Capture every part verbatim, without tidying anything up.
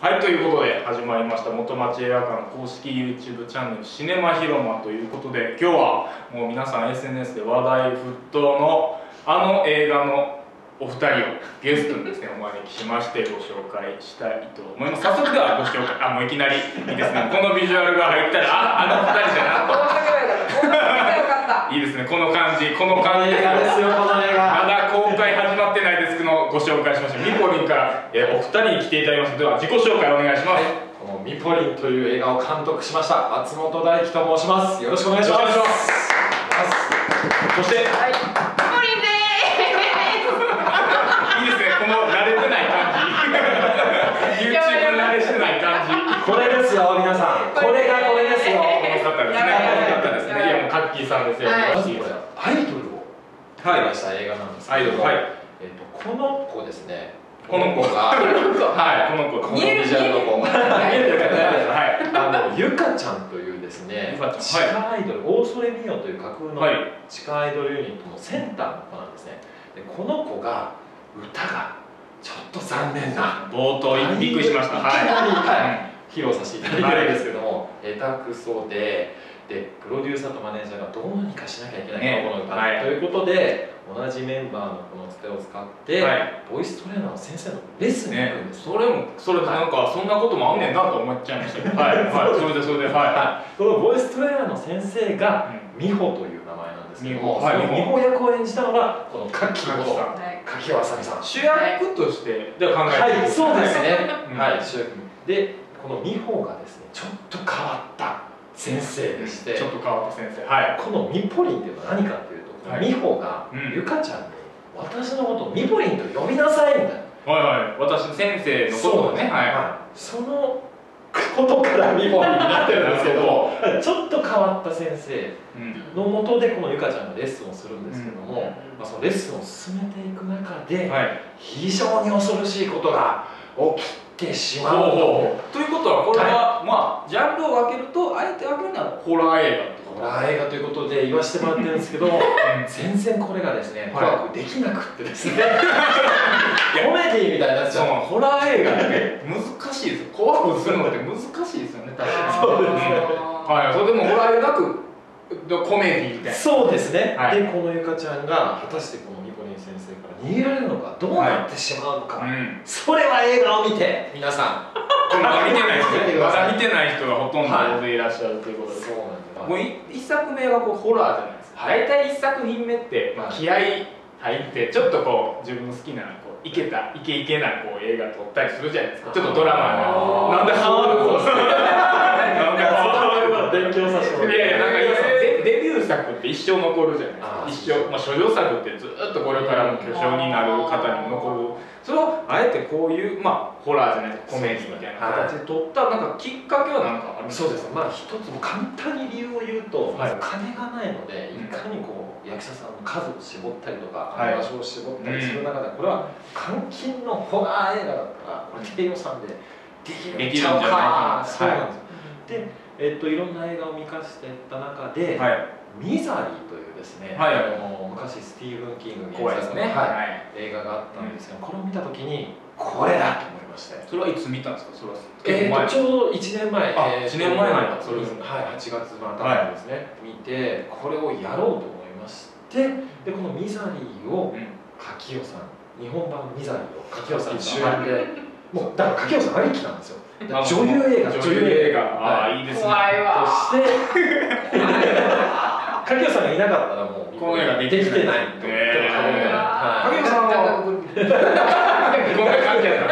はい、ということで始まりました元町映画館の公式 YouTube チャンネルシネマ広間ということで、今日はもう皆さん エスエヌエス で話題沸騰のあの映画のお二人をゲストにですねお招きしましてご紹介したいと思います。早速ではご紹介、あ、もういきなりいいですね、このビジュアルが入ったら、あ、あの二人じゃなといいですね、この感じ、この感じですよ。この映画まだ公開始まってないですけどご紹介しましょう。ミポリンから、えー、お二人に来ていただきます。では自己紹介お願いします。はい、 このミポリンという映画を監督しました松本大樹と申します。よろしくお願いします。 そして、はい、ミポリンです。いいですね、この慣れてない感じYouTube 慣れしてない感じ、 これですよ皆さん、これがこれですよ。 この方ですね、この方ですね。いやもうカッキーさんですよ。 まずこれアイドルを撮りました映画なんですけども、えっとこの子ですね、この子が、はい、この子、このビジュアルの子、見えてる方です。はい、あのゆかちゃんというですね、地下アイドル、オーソレミオという架空の地下アイドルユニットのセンターの子なんですね。で、この子が歌がちょっと残念な、 冒頭びっくりしました。はい、 披露させていただいてるんですけども、下手くそで。でプロデューサーとマネージャーがどうにかしなきゃいけないものがあるということで、同じメンバーのこのつてを使ってボイストレーナーの先生のレッスンに行くんです。 それもそれでなんかそんなこともあんねんなと思っちゃいましたけど、はいはい、それでそれで、はい、 そのボイストレーナーの先生が美穂という名前なんですけども、その美穂役を演じたのがこの柿こと柿尾あさみさん、 主役としてでは考えてる。はい、そうですね。はい、主役でこの美穂がですねちょっと変わった先生でして、 ちょっと変わった先生、はい、 このミポリンっていうのは何かっていうと、美穂がゆかちゃんに私のことをミポリンと呼びなさいみたいな、 はいはい、私の先生のことをね、はい、 そのことからミポリンになってるんですけどちょっと変わった先生のもとでこのゆかちゃんがレッスンをするんですけども、まあそのレッスンを進めていく中で非常に恐ろしいことが起きてしまうと。 ということはこれはまあジャンルを分けると、あえて分けるのはホラー映画ってこと、 ホラー映画ということで言わせてもらってるんですけど全然これがですね怖くできなくってですねコメディみたいになっちゃう。 ホラー映画って難しいですよ。怖くするのって難しいですよね、確かに。 そうですね。 はい、それでもホラー映画なくコメディみたいな。 そうですね。でこのゆかちゃんが果たしてこのミポリン先生から逃げられるのか、どうなってしまうのか、それは映画を見て皆さんまだ見てない人まだ見てない人がほとんど大勢いらっしゃるということで、そうなんです。もう一作目はこうホラーじゃないですか。大体一作品目って気合い入ってちょっとこう自分の好きなこうイケたイケイケなこう映画撮ったりするじゃないですか。ちょっとドラマのなんでハマるのなんでハマるの勉強させてもらって、いやいや、なんかデビュー作って一生残るじゃないですか。一生、まあ処女作ってずっとこれからも巨匠になる方にも残る。それをあえてこういうまあホラーじゃないですか、コメディみたいな形で撮ったなんかきっかけは何かあるんですか？ そうですね。まあ一つも簡単に理由を言うと、まず金がないのでいかにこう役者さんの数を絞ったりとか場所を絞ったりする中で、これは監禁のホラー映画だったらこれ低予算でできるんちゃうか。そうなんですよ。で、えっといろんな映画を見かしていった中で、ミザリーというですね、あの昔スティーブン・キング原作の映画があったんですけど、これを見た時にこれだと思いまして。 それはいつ見たんですか？それはえっとちょうどいちねんまえ、 いちねんまえなんだ。 それですね。はい、はちがつの頭にですね見て、これをやろうと思いまして、でこのミザリーを柿尾さん、日本版ミザリーを柿尾さん主演で、もうだから柿尾さんありきなんですよ。女優映画、 女優映画、ああいいですね。 怖いわ。として柿尾さんがいなかったらもうこの映画できてないと言っても過言ではない。 柿尾さんはこんな感じやった。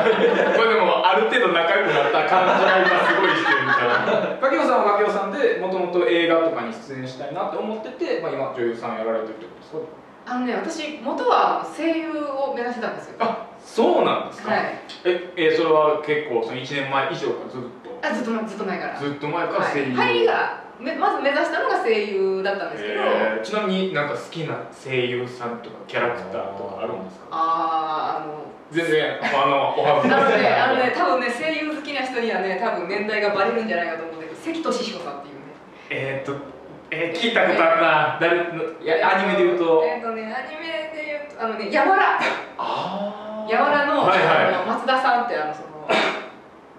これでもある程度仲良くなった感じが今すごいしてるみたいな。柿尾さんは柿尾さんでもともと映画とかに出演したいなって思ってて、まあ今女優さんやられてるってことですか？ あのね、私元は声優を目指してたんですよ。 あ、そうなんですか。はい。え、え、それは結構そのいちねんまえ以上からずっと。 あ、ずっとずっと前から。 ずっと前から声優。 入りがまず目指したのが声優だったんですけど。 ちなみになんか好きな声優さんとかキャラクターとかあるんですか？ ああ、あの。 全然あのおはず。 あのね、あのね、多分ね声優好きな人にはね、多分年代がバレるんじゃないかと思うんだけど、関俊彦さんっていうね。 えっと。えー、聞いたことあるな。誰の、いや、アニメで言うと。 えっとね、アニメで言うと、あのね、やわら。 ああ。 やわらの、 はいはい、 松田さんって、あの、その。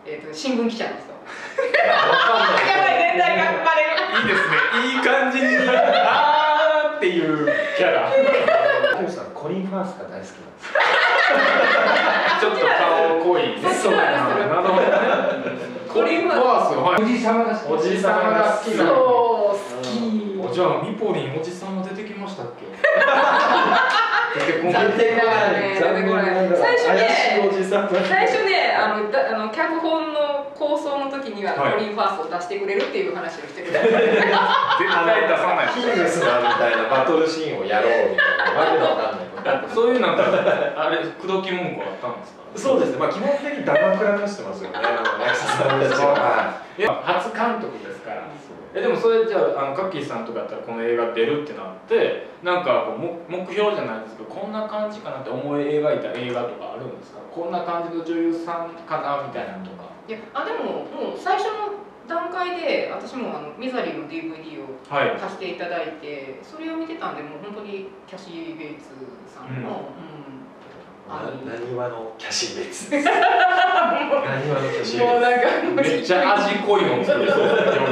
えー、と新聞記者の人。 ややばい、年代がバレる。 いいですね、いい感じにあーっていうキャラ。 竹内さんコリン・ファースが大好きなんです。 ちょっと顔濃い。 そうなんですよ。 なるほどね。コリン・ファース、はい、おじさまがおじさまが好きな。 そう好き。 じゃあミポリンおじさんは出てきましたっけ？出てこ残念ながらね、出てこない。最初ね、最初ね、あのだあの脚本の構想の時にはコリン・ファースを出してくれるっていう話をしてくれた。絶対出さない。 キングスマンみたいなバトルシーンをやろうみたいなわけのわかんない。 そういうなんかあれ口説き文句はあったんですか？ そうですね。まあ基本的にダマくらかしてますよね。役者さんたちは。 いや初監督ですから。えでもそれじゃあ、あのカッキーさんとかだったらこの映画出るってなってなんかこう目標じゃないですけどこんな感じかなって思い描いた映画とかあるんですか？こんな感じの女優さんかなみたいなのとか。 いやあでももう最初の段階で私もあのミザリーの ディーブイディー を貸していただいて、はい、それを見てたんでもう本当にキャシー・ベイツさんの、うんなにわのキャシー・ベイツです。なにわのキャシー・ベイツ。 もうなんかめっちゃ味濃いの作りそうだね。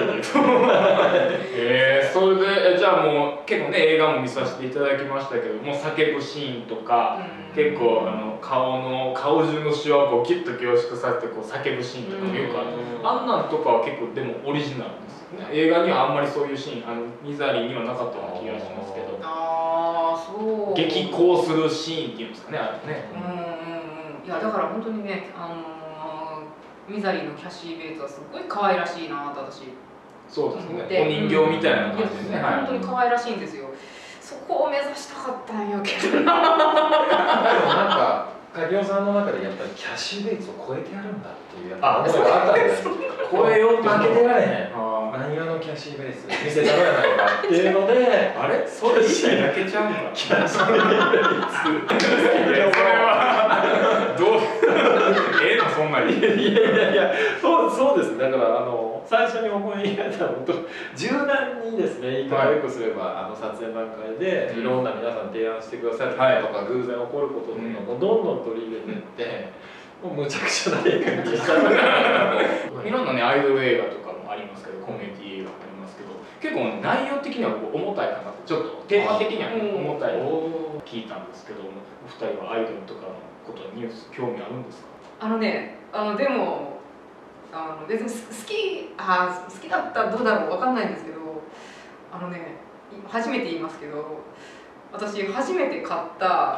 えー、それでえじゃあもう結構ね映画も見させていただきましたけどもう叫ぶシーンとか、うん、結構あの顔の顔中のシワをこうキュッと凝縮させてこう叫ぶシーンとかもよくある、うん、あんなんとかは結構でもオリジナルですよね。映画にはあんまりそういうシーンあのミザリーにはなかったような気がしますけど。 ああそう。 激高するシーンっていうんですかねあれね。 うんうんうん。いやだから本当にねあのー、ミザリーのキャシー・ベイツはすごい可愛らしいなと私。 そうですね。お人形みたいな感じですね。 うん、本当に可愛らしいんですよ。そこを目指したかったんやけどな。でもなんか影尾さんの中でやっぱりキャシー・ベイツを超えてやるんだっていうやっぱ思いがあったんですよ。 超えようって負けてられへん。何話のキャシー・ベイツ見せたらやないかっていうので、 あれそれ以外泣けちゃうんだ。キャシー・ベイツ。いやそれはどうええのそんなに。 いやいやいやそうそうですね。だからあの最初に思い描いたのと柔軟にですね言い方をよくすれば、はい、あの撮影段階でいろんな皆さん提案してくださることとか、はい、偶然起こることとかをどんどん取り入れていって、うん、もうむちゃくちゃな映画にしたいろんなねアイドル映画とかもありますけどコメディ映画もありますけど結構内容的には重たいかなってちょっとテーマ的には重たいを聞いたんですけどお二人はアイドルとかのことにニュース興味あるんですか？ あのねあのでもあの別に好きあ好きだったらどうだろうわかんないんですけどあのね初めて言いますけど私初めて買った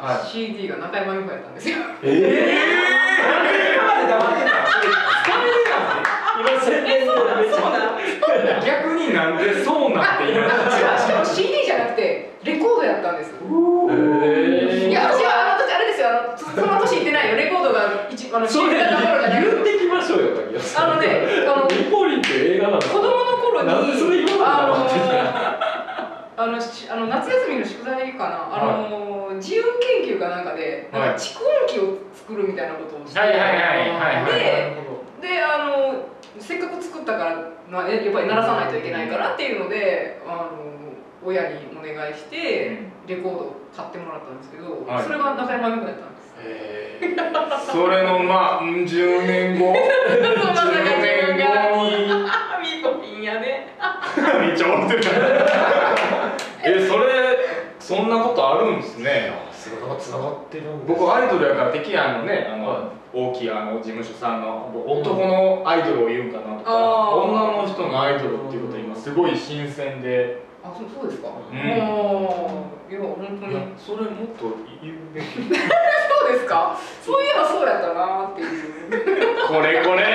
シーディー が中山美穂やったんですよ。 ええー、今まで黙ってた。今宣伝そうなんそうなん逆になんでそうなんって言いました。 しかも シーディー じゃなくてレコードやったんです。いや私はあの時あれですよあのその年行ってないよレコードが一あのそれ言ってきましょうよ鍵谷さん。 あのねあのミポリンっていう映画なの。子供の頃になんでそれ言わなかったの？ あのあの夏休みの宿題かな、あの、はい、自由研究かなんかでなんか蓄音機を作るみたいなことをして、 はいはいはいはいはい、 で、であのせっかく作ったから、まあ、やっぱり鳴らさないといけないからっていうので、あの親にお願いしてレコードを買ってもらったんですけど、はい、それが中山美穂やったんです。 へーそれのまあじゅうねんごじゅうねんごにミポリンやねめっちゃ笑ってるえそれそんなことあるんですね。 すごいつながってるんです。 僕アイドルやから敵あのねあの、はい、大きいあの事務所さんの男のアイドルを言うんかなとか女の人のアイドルっていうことは今すごい新鮮で。 あ、そうそうですか。 うん、 いや本当にそれもっと言うべきそうですか。そういえばそうやったなっていうこれこれこれこ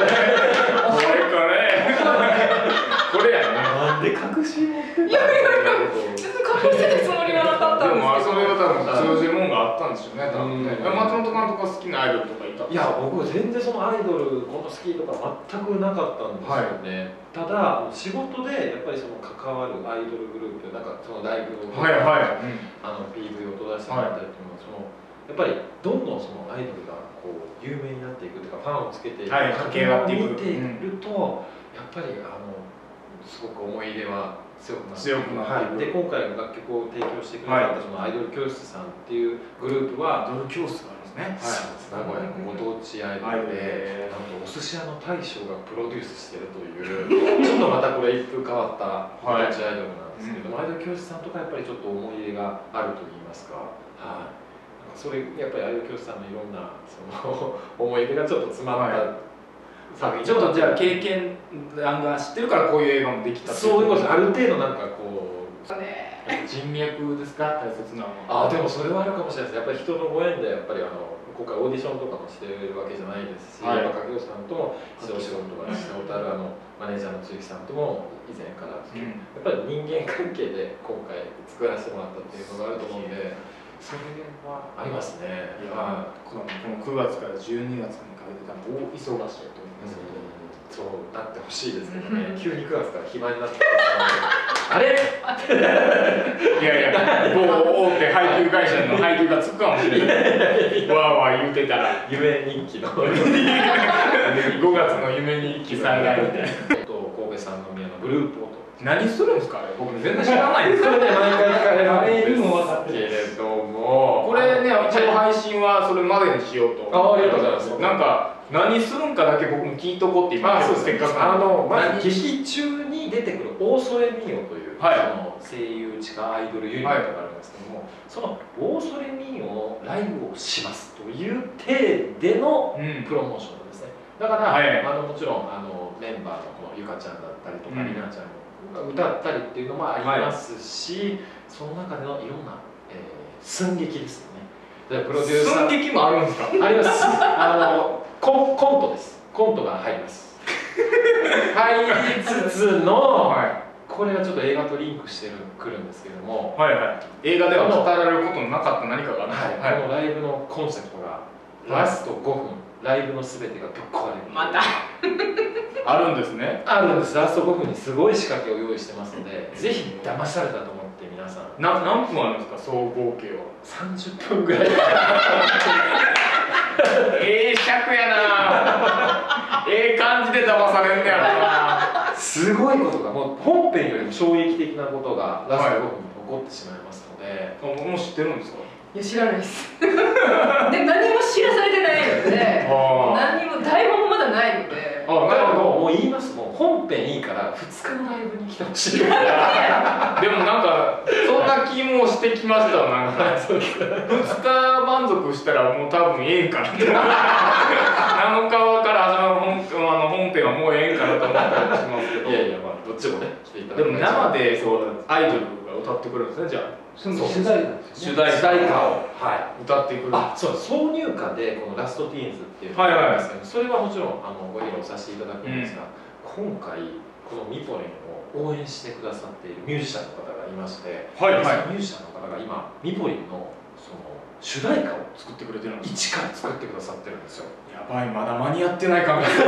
れこれやね。 なんで隠し持ってたの？ いやいやいや別に隠してたつもりはなかったんですけど。でもそれは多分通じるもんがあったんでしょうね。多分ね。松本監督が好きなアイドルとかいた？ いや僕全然そのアイドルこの好きとか全くなかったんですよね。はい、ただ仕事でやっぱりその関わるアイドルグループなんかそのライブをはいはい、うん、 あの ピーブイ を音出してもらったりっていうのはそのやっぱりどんどんそのアイドルがこう有名になっていくというかファンをつけていく過程を見ていると、やっぱりあのすごく思い入れは強くなっていく。はい、で今回の楽曲を提供してくれたそのアイドル教室さんっていうグループはアイドル教室があるんですね。 名古屋のご当地アイドルで、なんとお寿司屋の大将がプロデュースしてるというちょっとまたこれ一風変わったご当地アイドルなんですけども、アイドル教室さんとかやっぱりちょっと思い入れがあると言いますか、はい、それやっぱりアイドル教室さんのいろんなその思い出がちょっと詰まった、はい作品ちょっとじゃあ経験談が知ってるからこういう映画もできたっていうそういうことです。ある程度なんかこう人脈ですか大切なのは。あでもそれはあるかもしれないです。やっぱり人のご縁でやっぱりあの今回オーディションとかもしてるわけじゃないですし、はい、やっぱ掛さんとも一度お仕事とかしたことあるあのマネージャーの鈴木さんとも以前から、うん、やっぱり人間関係で今回作らせてもらったっていうのがあると思うんで、それはありますね。 いやこのくがつからじゅうにがつにかけて多分大忙しいと思いますけど、 そうなってほしいですけどね。急にくがつから暇になってきてあれいやいや、某大手配給会社の配給がつくかもしれないわーわー言うてたら夢日記のごがつの夢日記再来みたいな神戸三宮のブルーポート何するんですかあれ僕全然知らないんですよ。 それで毎回聞かれるんですも分かってるけれども、これね一応配信はそれまでにしようと。 あありがとうございます。 なんか何するんかだけ僕も聞いとこうって今せっかくあのまず劇中に出てくる大曽根美代という、はい、その声優地下アイドルユニットがあるんですけども、はい、その大曽根美代のライブをしますという体でのプロモーションなんですね。だから、はい、あのもちろんあのメンバーのこのゆかちゃんだったりとか、うん、りなちゃんが歌ったりっていうのもありますし、はい、その中でのいろんな、えー、寸劇ですよね。 プロデューサー寸劇もあるんですか？ あります。あのコンコントです。コントが入ります。入りつつの、はい、これがちょっと映画とリンクしてくるんですけども、 はいはい、映画では語られることのなかった何かがあるんですか？はい、このライブのコンセプトが、ラストごふん、ライブのすべてがぶっ壊れる。 またあるんですね。 あるんです。ラストごふんにすごい仕掛けを用意してますので、ぜひ騙されたと思って皆さん。 な何分あるんですか総合計は？ さんじゅっぷんぐらい。 ええ尺やな。ええ感じで騙されんねやろな。 すごいことがもう本編よりも衝撃的なことがラストごふんに起こってしまいますので。 はい、もう知ってるんですか？ いや知らないです。で何も知らされてないので、何も台本もまだないので。 あ、だからもうもう言いますもん。本編いいからふつかのライブに来てほしい。でもなんかそんな気もしてきましたなんか。ふつか満足したらもう多分ええんかなって。なのかから始まる本あの本編はもうええんかなと思ったりしますけど。 いやいやまあどっちもね来ていただいて。でも生でそうアイドルが歌ってくるんですねじゃあ。 主題歌ですね。主題歌を、 はい、 歌ってくる。 あ、そう挿入歌でこのラストティーンズっていうのがあるんですけど、それはもちろんあのご披露させていただくんですが、うん、今回このミポリンを応援してくださっているミュージシャンの方がいまして、はいはい、ミュージシャンの方が今ミポリンのその主題歌を作ってくれてるんです。一から作ってくださってるんですよ。 やばい、まだ間に合ってない感じ。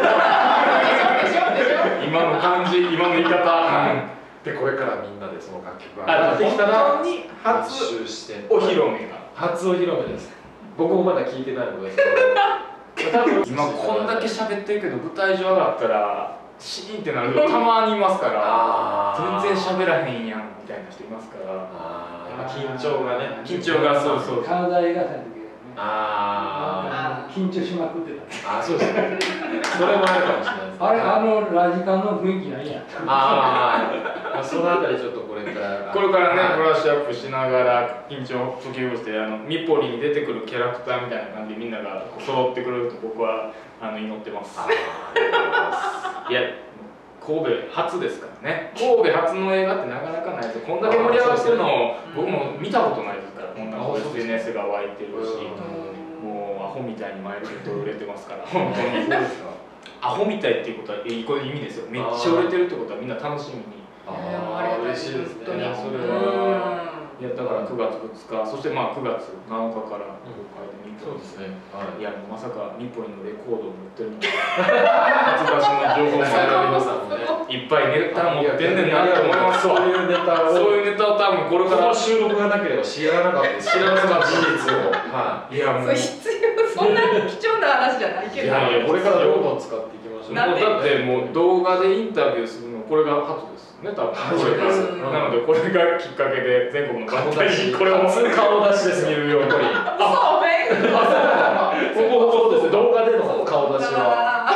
今の感じ、今の言い方。うんでこれからみんなでその楽曲が上がってきたら初お披露目が初お披露目です。僕もまだ聞いてないので今こんだけ喋ってるけど舞台上上がったらシーンってなるとたまにいますから全然喋らへんやんみたいな人いますからあ緊張がね緊張がそうそう体描いた時ああ緊張しまくってた。あそうですね。それもあるかもしれないです、ね。 あれあのラジカンの雰囲気なんや。 ああそのあたりちょっとこれからこれからねブラッシュアップしながら緊張解きほぐしてあのミポリに出てくるキャラクターみたいな感じでみんなが揃ってくれると僕はあの祈ってます。いや神戸初ですからね。神戸初の映画ってなかなかないです。こんだけ盛り上がってるのを僕も見たことないですから。こんな エスエヌエス が湧いてるし。もうアホみたいにマイルで売れてますから本当にそうですか。アホみたいっていうことはこういう意味ですよ。めっちゃ売れてるってことはみんな楽しみに。 ああ嬉しいですね。それは。いやだからくがつふつか、そしてまあくがつなのかから公開で見てそうですね。 いやまさかミポリのレコードを持ってるので初出しの情報も皆さんもねいっぱいネタ持ってんねんなと思います。 そういうネタをそういうネタを多分これから収録がなければ知らなかった知らなかった事実をはいいやもう必要そんな貴重な話じゃないけどいやいやこれからどんどん使っていきましょう。 だってもう動画でインタビューするのこれが初ですね多分初めてなのでこれがきっかけで全国の顔出しこれを顔出しです見るようにそうねほぼほぼそうです。動画での顔出しは。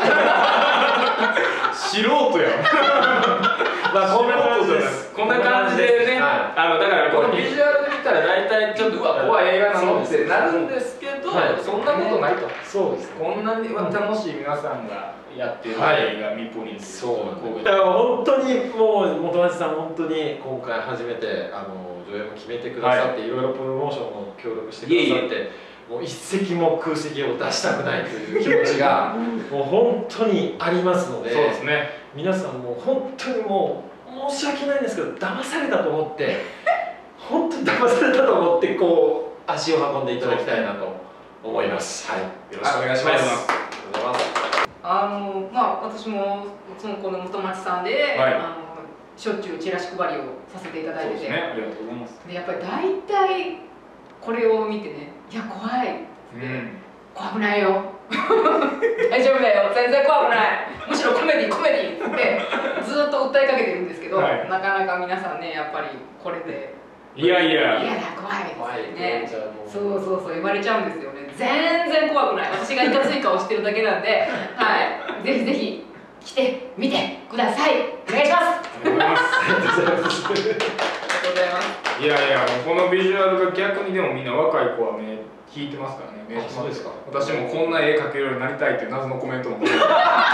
素人やまあこんな感じです。 こんな感じでね、あのだからこのビジュアルで見たら大体ちょっとうわ怖い映画なのってなるんですけど、そんなことないと。 そうです。 こんなに楽しい皆さんがやってる映画ミポリンス。 そう。本当にもう元町さん本当に今回初めてあの上映も決めてくださっていろいろプロモーションも協力してくださって。もう一席も空席を出したくないという気持ちがもう本当にありますので、 そうですね、 皆さんもう本当にもう申し訳ないんですけど騙されたと思って本当に騙されたと思ってこう足を運んでいただきたいなと思います。はい、よろしくお願いします。ありがとうございます。 あのまあ私もそのこの元町さんで、はい、あのしょっちゅうチラシ配りをさせていただいてて、 そうですね、ありがとうございます。 でやっぱり大体これを見てね、いや怖い、うん、怖くないよ大丈夫だよ、全然怖くない、むしろコメディコメディってずっと訴えかけてるんですけど、はい、なかなか皆さんねやっぱりこれでいやいやいやだ怖い怖いね、そうそうそう言われちゃうんですよね。全然怖くない、私がいかつい顔してるだけなんで、はい、ぜひぜひ来てみてください。お願いします。ありがとうございます。ありがとうございます。 いやいや、このビジュアルが逆にでもみんな若い子は目引いてますからね。目そうですか。 私もこんな絵描けるようになりたいっていう謎のコメントも映画じゃ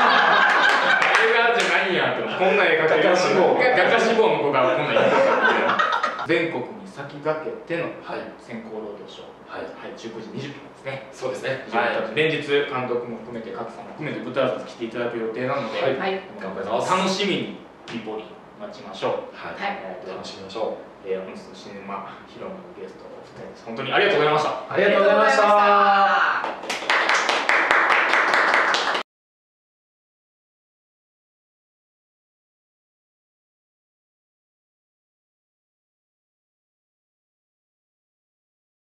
ないんやと、こんな絵描けるような画家志望の子がこんな絵描ける全国に先駆けての先行労働省、はい、じゅうくじにじゅっぷんですね。 そうですね。 連日監督も含めて各さんも含めて舞台挨拶来ていただく予定なので、 頑張ります。 楽しみにピポリン待ちましょう。 はい、楽しみましょう。 えー、本日のシネマヒロムのゲストお二人です。本当にありがとうございました。 ありがとうございました。